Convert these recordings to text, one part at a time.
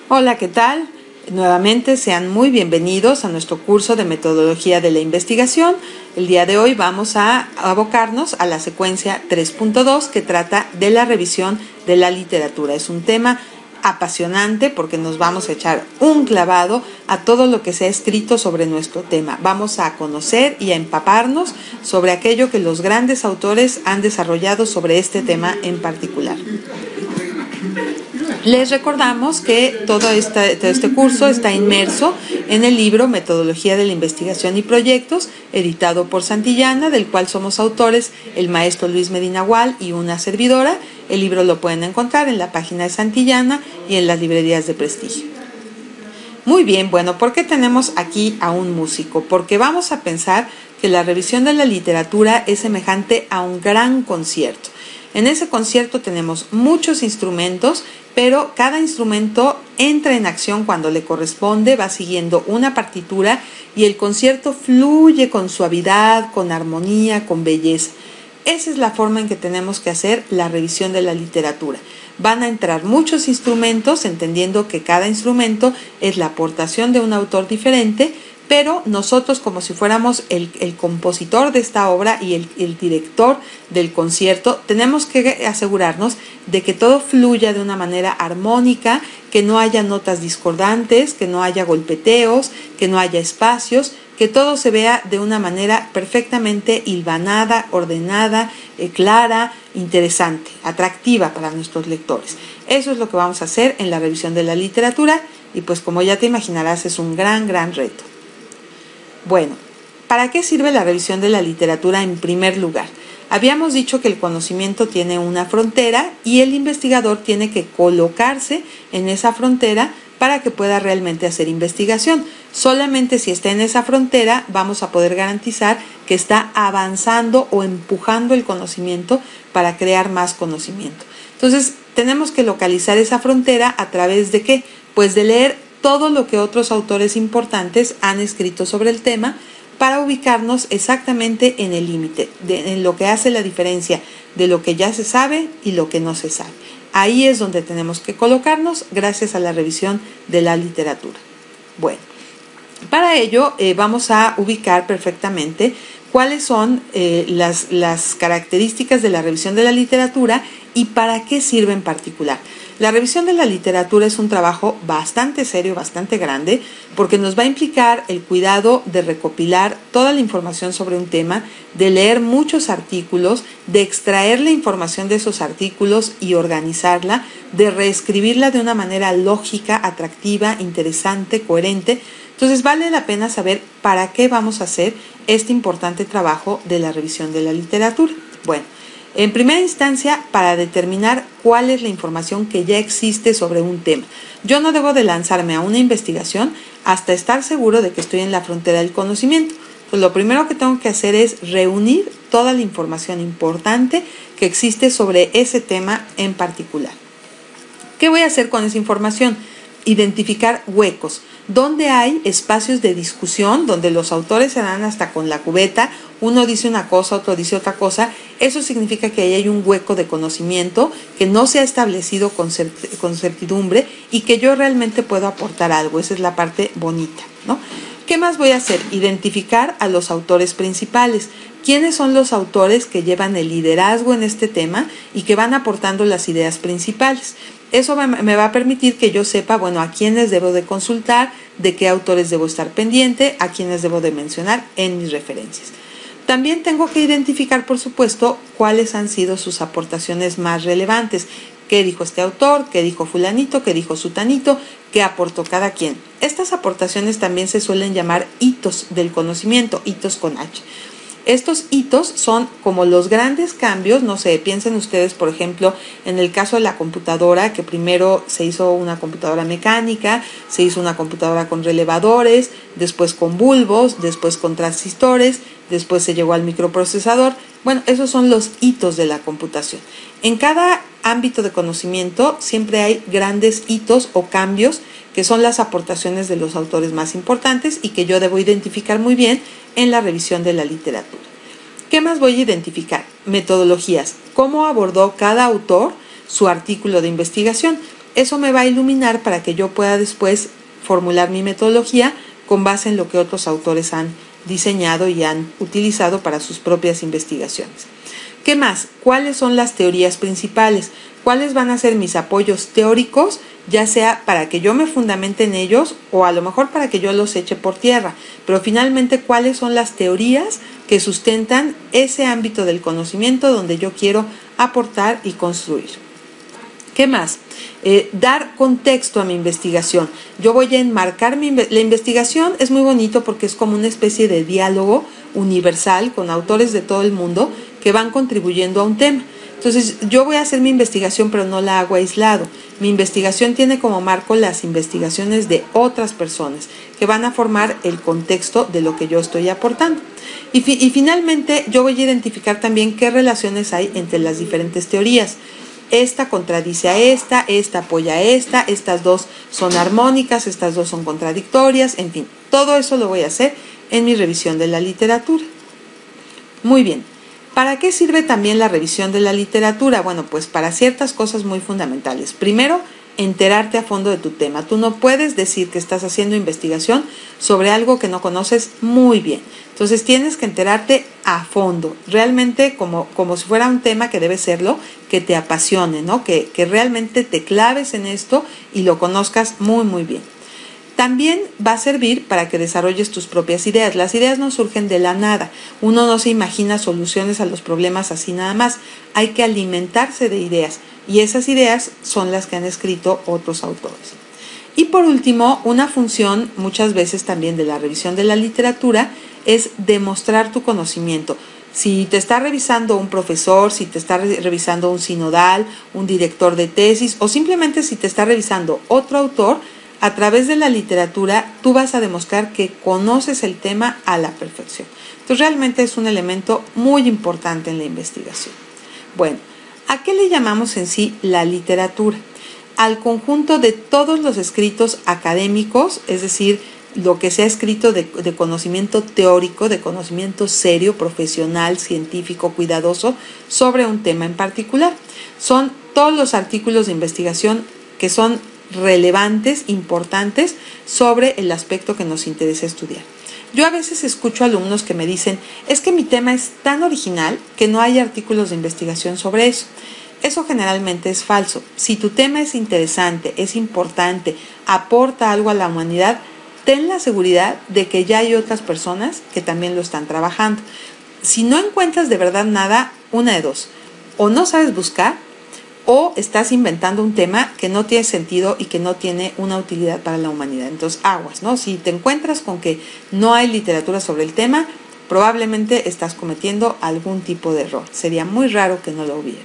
Hola, ¿qué tal? Nuevamente sean muy bienvenidos a nuestro curso de metodología de la investigación. El día de hoy vamos a abocarnos a la secuencia 3.2 que trata de la revisión de la literatura. Es un tema apasionante porque nos vamos a echar un clavado a todo lo que se ha escrito sobre nuestro tema. Vamos a conocer y a empaparnos sobre aquello que los grandes autores han desarrollado sobre este tema en particular. Les recordamos que todo este curso está inmerso en el libro Metodología de la Investigación y Proyectos, editado por Santillana, del cual somos autores el maestro Luis Medina Gual y una servidora. El libro lo pueden encontrar en la página de Santillana y en las librerías de prestigio. Muy bien, bueno, ¿por qué tenemos aquí a un músico? Porque vamos a pensar que la revisión de la literatura es semejante a un gran concierto. En ese concierto tenemos muchos instrumentos, pero cada instrumento entra en acción cuando le corresponde, va siguiendo una partitura y el concierto fluye con suavidad, con armonía, con belleza. Esa es la forma en que tenemos que hacer la revisión de la literatura. Van a entrar muchos instrumentos, entendiendo que cada instrumento es la aportación de un autor diferente, pero nosotros, como si fuéramos el compositor de esta obra y el director del concierto, tenemos que asegurarnos de que todo fluya de una manera armónica, que no haya notas discordantes, que no haya golpeteos, que no haya espacios, que todo se vea de una manera perfectamente hilvanada, ordenada, clara, interesante, atractiva para nuestros lectores. Eso es lo que vamos a hacer en la revisión de la literatura y pues como ya te imaginarás es un gran reto. Bueno, ¿para qué sirve la revisión de la literatura en primer lugar? Habíamos dicho que el conocimiento tiene una frontera y el investigador tiene que colocarse en esa frontera para que pueda realmente hacer investigación. Solamente si está en esa frontera vamos a poder garantizar que está avanzando o empujando el conocimiento para crear más conocimiento. Entonces, tenemos que localizar esa frontera a través de ¿qué? Pues de leer todo lo que otros autores importantes han escrito sobre el tema para ubicarnos exactamente en el límite, en lo que hace la diferencia de lo que ya se sabe y lo que no se sabe. Ahí es donde tenemos que colocarnos gracias a la revisión de la literatura. Bueno, para ello vamos a ubicar perfectamente cuáles son las características de la revisión de la literatura y para qué sirve en particular. La revisión de la literatura es un trabajo bastante serio, bastante grande, porque nos va a implicar el cuidado de recopilar toda la información sobre un tema, de leer muchos artículos, de extraer la información de esos artículos y organizarla, de reescribirla de una manera lógica, atractiva, interesante, coherente. Entonces vale la pena saber para qué vamos a hacer este importante trabajo de la revisión de la literatura. Bueno, en primera instancia, para determinar cuál es la información que ya existe sobre un tema. Yo no debo de lanzarme a una investigación hasta estar seguro de que estoy en la frontera del conocimiento. Pues lo primero que tengo que hacer es reunir toda la información importante que existe sobre ese tema en particular. ¿Qué voy a hacer con esa información? Identificar huecos, donde hay espacios de discusión, donde los autores se dan hasta con la cubeta, uno dice una cosa, otro dice otra cosa. Eso significa que ahí hay un hueco de conocimiento que no se ha establecido con certidumbre y que yo realmente puedo aportar algo. Esa es la parte bonita, ¿no? ¿Qué más voy a hacer? Identificar a los autores principales. ¿Quiénes son los autores que llevan el liderazgo en este tema y que van aportando las ideas principales? Eso me va a permitir que yo sepa, bueno, a quiénes debo de consultar, de qué autores debo estar pendiente, a quiénes debo de mencionar en mis referencias. También tengo que identificar, por supuesto, cuáles han sido sus aportaciones más relevantes. ¿Qué dijo este autor? ¿Qué dijo fulanito? ¿Qué dijo sutanito? ¿Qué aportó cada quien? Estas aportaciones también se suelen llamar hitos del conocimiento, hitos con H. Estos hitos son como los grandes cambios, no sé, piensen ustedes, por ejemplo, en el caso de la computadora, que primero se hizo una computadora mecánica, se hizo una computadora con relevadores, después con bulbos, después con transistores, después se llegó al microprocesador. Bueno, esos son los hitos de la computación. En cada ámbito de conocimiento siempre hay grandes hitos o cambios que son las aportaciones de los autores más importantes y que yo debo identificar muy bien en la revisión de la literatura. ¿Qué más voy a identificar? Metodologías. ¿Cómo abordó cada autor su artículo de investigación? Eso me va a iluminar para que yo pueda después formular mi metodología con base en lo que otros autores han diseñado y han utilizado para sus propias investigaciones. ¿Qué más? ¿Cuáles son las teorías principales? ¿Cuáles van a ser mis apoyos teóricos, ya sea para que yo me fundamente en ellos o a lo mejor para que yo los eche por tierra? Pero finalmente, ¿cuáles son las teorías que sustentan ese ámbito del conocimiento donde yo quiero aportar y construir? ¿Qué más? Dar contexto a mi investigación. Yo voy a enmarcar la investigación. Es muy bonito porque es como una especie de diálogo universal con autores de todo el mundo que van contribuyendo a un tema. Entonces, yo voy a hacer mi investigación, pero no la hago aislado. Mi investigación tiene como marco las investigaciones de otras personas que van a formar el contexto de lo que yo estoy aportando. Y finalmente, yo voy a identificar también qué relaciones hay entre las diferentes teorías. Esta contradice a esta apoya a esta, estas dos son armónicas, estas dos son contradictorias, en fin, todo eso lo voy a hacer en mi revisión de la literatura. Muy bien, ¿para qué sirve también la revisión de la literatura? Bueno, pues para ciertas cosas muy fundamentales. Primero, enterarte a fondo de tu tema. Tú no puedes decir que estás haciendo investigación sobre algo que no conoces muy bien. Entonces tienes que enterarte a fondo, realmente como si fuera un tema que debe serlo, que te apasione, ¿no? Que realmente te claves en esto y lo conozcas muy, muy bien. También va a servir para que desarrolles tus propias ideas. Las ideas no surgen de la nada. Uno no se imagina soluciones a los problemas así nada más. Hay que alimentarse de ideas y esas ideas son las que han escrito otros autores. Y por último, una función muchas veces también de la revisión de la literatura es demostrar tu conocimiento. Si te está revisando un profesor, si te está revisando un sinodal, un director de tesis o simplemente si te está revisando otro autor, a través de la literatura tú vas a demostrar que conoces el tema a la perfección. Entonces realmente es un elemento muy importante en la investigación. Bueno, ¿a qué le llamamos en sí la literatura? Al conjunto de todos los escritos académicos, es decir, lo que se ha escrito de conocimiento teórico, de conocimiento serio, profesional, científico, cuidadoso, sobre un tema en particular. Son todos los artículos de investigación que son relevantes, importantes, sobre el aspecto que nos interesa estudiar. Yo a veces escucho alumnos que me dicen, es que mi tema es tan original que no hay artículos de investigación sobre eso. Eso generalmente es falso. Si tu tema es interesante, es importante, aporta algo a la humanidad, ten la seguridad de que ya hay otras personas que también lo están trabajando. Si no encuentras de verdad nada, una de dos, o no sabes buscar, o estás inventando un tema que no tiene sentido y que no tiene una utilidad para la humanidad. Entonces, aguas, ¿no? Si te encuentras con que no hay literatura sobre el tema, probablemente estás cometiendo algún tipo de error. Sería muy raro que no lo hubiera.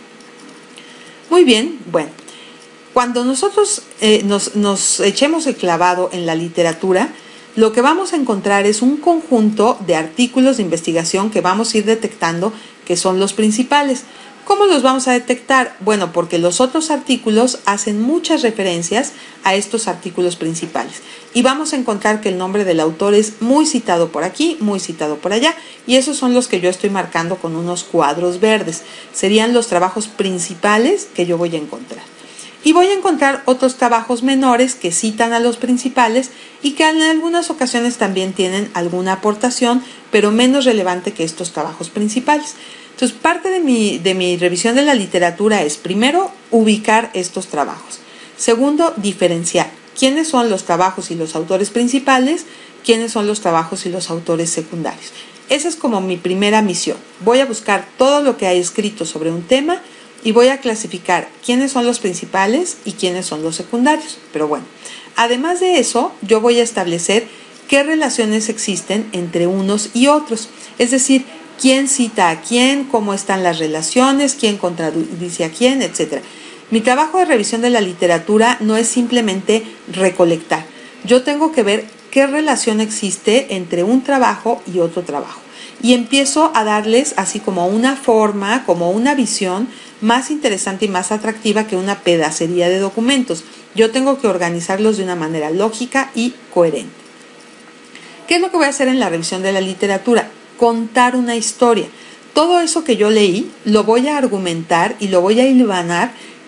Muy bien, bueno, cuando nosotros nos echemos el clavado en la literatura, lo que vamos a encontrar es un conjunto de artículos de investigación que vamos a ir detectando que son los principales. ¿Cómo los vamos a detectar? Bueno, porque los otros artículos hacen muchas referencias a estos artículos principales. Y vamos a encontrar que el nombre del autor es muy citado por aquí, muy citado por allá. Y esos son los que yo estoy marcando con unos cuadros verdes. Serían los trabajos principales que yo voy a encontrar. Y voy a encontrar otros trabajos menores que citan a los principales y que en algunas ocasiones también tienen alguna aportación, pero menos relevante que estos trabajos principales. Entonces, parte de mi revisión de la literatura es, primero, ubicar estos trabajos. Segundo, diferenciar quiénes son los trabajos y los autores principales, quiénes son los trabajos y los autores secundarios. Esa es como mi primera misión. Voy a buscar todo lo que hay escrito sobre un tema y voy a clasificar quiénes son los principales y quiénes son los secundarios. Pero bueno, además de eso, yo voy a establecer qué relaciones existen entre unos y otros. Es decir, quién cita a quién, cómo están las relaciones, quién contradice a quién, etc. Mi trabajo de revisión de la literatura no es simplemente recolectar. Yo tengo que ver qué relación existe entre un trabajo y otro trabajo. Y empiezo a darles así como una forma, como una visión más interesante y más atractiva que una pedacería de documentos. Yo tengo que organizarlos de una manera lógica y coherente. ¿Qué es lo que voy a hacer en la revisión de la literatura? Contar una historia. Todo eso que yo leí lo voy a argumentar y lo voy a hilvanar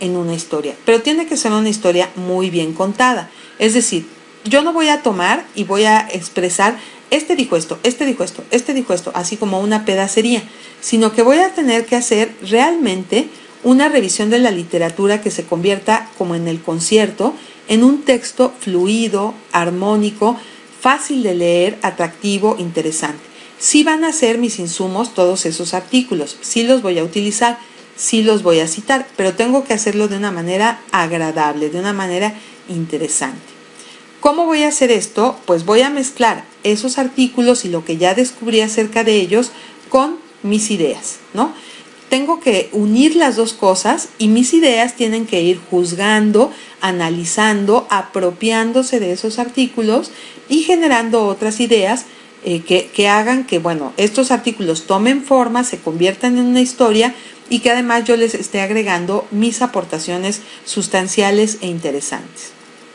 en una historia, pero tiene que ser una historia muy bien contada. Es decir, yo no voy a tomar y voy a expresar este dijo esto, este dijo esto, este dijo esto, así como una pedacería, sino que voy a tener que hacer realmente una revisión de la literatura que se convierta, como en el concierto, en un texto fluido, armónico, fácil de leer, atractivo, interesante. Sí van a ser mis insumos todos esos artículos, sí los voy a utilizar, sí los voy a citar, pero tengo que hacerlo de una manera agradable, de una manera interesante. ¿Cómo voy a hacer esto? Pues voy a mezclar esos artículos y lo que ya descubrí acerca de ellos con mis ideas, ¿no? Tengo que unir las dos cosas y mis ideas tienen que ir juzgando, analizando, apropiándose de esos artículos y generando otras ideas que hagan que, bueno, estos artículos tomen forma, se conviertan en una historia y que además yo les esté agregando mis aportaciones sustanciales e interesantes.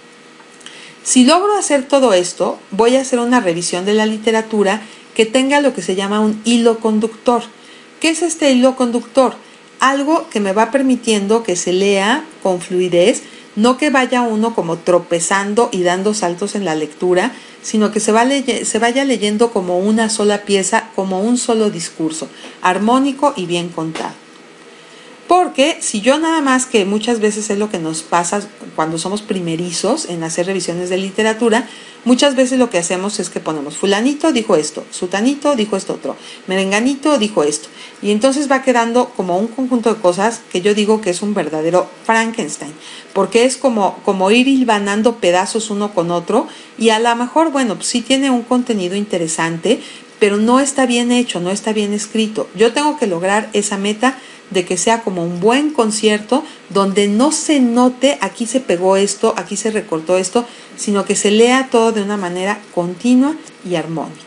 Si logro hacer todo esto, voy a hacer una revisión de la literatura que tenga lo que se llama un hilo conductor. ¿Qué es este hilo conductor? Algo que me va permitiendo que se lea con fluidez, no que vaya uno como tropezando y dando saltos en la lectura, sino que se vaya leyendo como una sola pieza, como un solo discurso, armónico y bien contado. Porque si yo nada más, que muchas veces es lo que nos pasa cuando somos primerizos en hacer revisiones de literatura, muchas veces lo que hacemos es que ponemos fulanito dijo esto, sutanito dijo esto otro, merenganito dijo esto. Y entonces va quedando como un conjunto de cosas que yo digo que es un verdadero Frankenstein, porque es como ir hilvanando pedazos uno con otro y a lo mejor, bueno, pues sí tiene un contenido interesante, pero no está bien hecho, no está bien escrito. Yo tengo que lograr esa meta de que sea como un buen concierto donde no se note aquí se pegó esto, aquí se recortó esto, sino que se lea todo de una manera continua y armónica.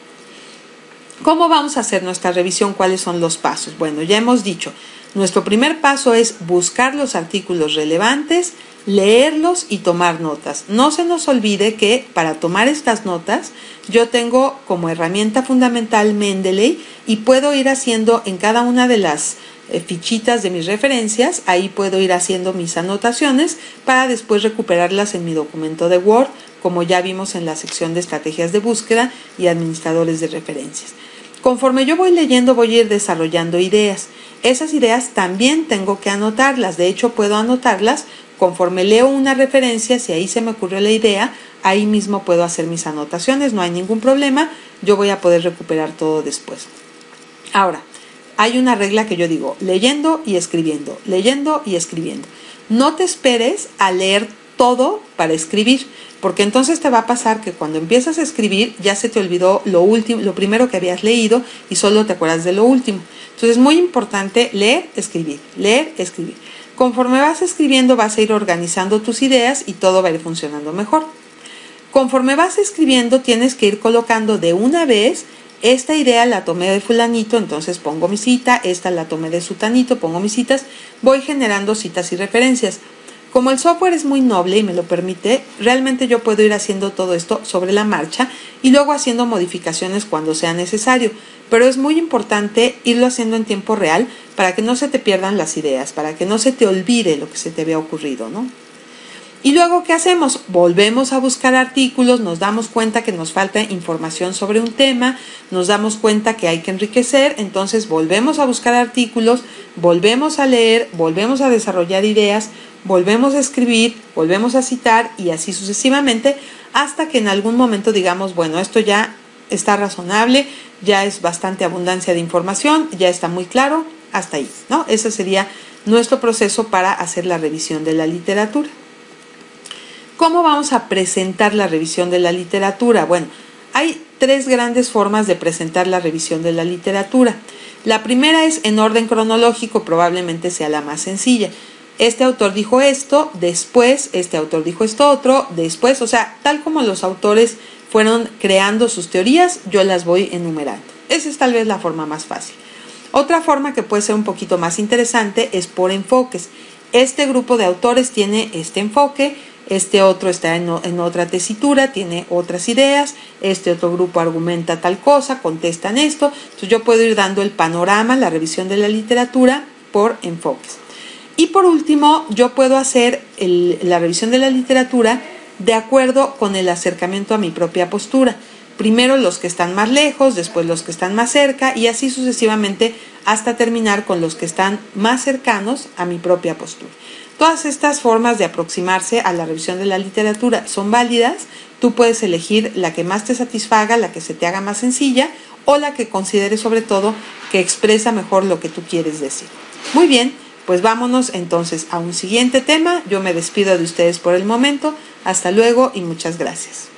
¿Cómo vamos a hacer nuestra revisión? ¿Cuáles son los pasos? Bueno, ya hemos dicho, nuestro primer paso es buscar los artículos relevantes, leerlos y tomar notas. No se nos olvide que para tomar estas notas yo tengo como herramienta fundamental Mendeley y puedo ir haciendo en cada una de las fichitas de mis referencias, ahí puedo ir haciendo mis anotaciones para después recuperarlas en mi documento de Word, como ya vimos en la sección de estrategias de búsqueda y administradores de referencias. Conforme yo voy leyendo, voy a ir desarrollando ideas. Esas ideas también tengo que anotarlas, de hecho puedo anotarlas conforme leo una referencia, si ahí se me ocurrió la idea, ahí mismo puedo hacer mis anotaciones, no hay ningún problema, yo voy a poder recuperar todo después. Ahora, hay una regla que yo digo, leyendo y escribiendo, leyendo y escribiendo. No te esperes a leer todo para escribir, porque entonces te va a pasar que cuando empiezas a escribir ya se te olvidó lo último, lo primero que habías leído y solo te acuerdas de lo último. Entonces es muy importante leer, escribir, leer, escribir. Conforme vas escribiendo vas a ir organizando tus ideas y todo va a ir funcionando mejor. Conforme vas escribiendo tienes que ir colocando de una vez, esta idea la tomé de fulanito, entonces pongo mi cita, esta la tomé de sutanito, pongo mis citas, voy generando citas y referencias. Como el software es muy noble y me lo permite, realmente yo puedo ir haciendo todo esto sobre la marcha y luego haciendo modificaciones cuando sea necesario, pero es muy importante irlo haciendo en tiempo real para que no se te pierdan las ideas, para que no se te olvide lo que se te había ocurrido, ¿no? Y luego, ¿qué hacemos? Volvemos a buscar artículos, nos damos cuenta que nos falta información sobre un tema, nos damos cuenta que hay que enriquecer, entonces volvemos a buscar artículos, volvemos a leer, volvemos a desarrollar ideas, volvemos a escribir, volvemos a citar y así sucesivamente hasta que en algún momento digamos, bueno, esto ya está razonable, ya es bastante abundancia de información, ya está muy claro, hasta ahí, ¿no? Ese sería nuestro proceso para hacer la revisión de la literatura. ¿Cómo vamos a presentar la revisión de la literatura? Bueno, hay tres grandes formas de presentar la revisión de la literatura. La primera es en orden cronológico, probablemente sea la más sencilla. Este autor dijo esto, después este autor dijo esto otro, después, o sea, tal como los autores fueron creando sus teorías, yo las voy enumerando. Esa es tal vez la forma más fácil. Otra forma que puede ser un poquito más interesante es por enfoques. Este grupo de autores tiene este enfoque, este otro está en otra tesitura, tiene otras ideas, este otro grupo argumenta tal cosa, contestan esto. Entonces yo puedo ir dando el panorama, la revisión de la literatura por enfoques. Y por último, yo puedo hacer la revisión de la literatura de acuerdo con el acercamiento a mi propia postura. Primero los que están más lejos, después los que están más cerca y así sucesivamente hasta terminar con los que están más cercanos a mi propia postura. Todas estas formas de aproximarse a la revisión de la literatura son válidas. Tú puedes elegir la que más te satisfaga, la que se te haga más sencilla o la que consideres sobre todo que expresa mejor lo que tú quieres decir. Muy bien, pues vámonos entonces a un siguiente tema. Yo me despido de ustedes por el momento. Hasta luego y muchas gracias.